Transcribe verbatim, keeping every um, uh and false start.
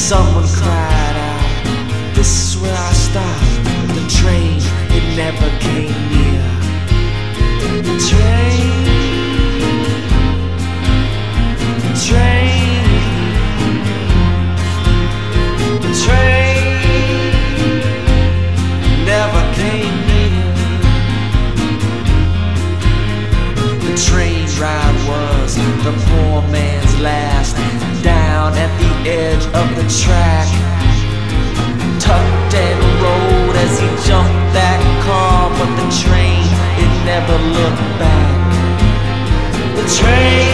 Someone cried out, this is where I stopped. The train, it never came near. The train, the train, the train never came near. The train ride was the poor man's last. Down at the edge of the track, tucked and rolled as he jumped that car, but the train, it never looked back. The train